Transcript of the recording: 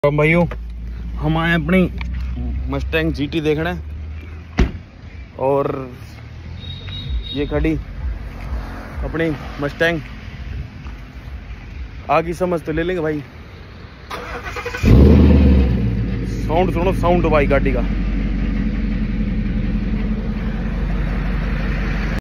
भाइयों हम आए अपनी मस्टैंग जीटी देखने और ये खड़ी अपनी मस्टैंग आगे समझ तो ले लेंगे भाई। साउंड सुनो, साउंड भाई गाड़ी का।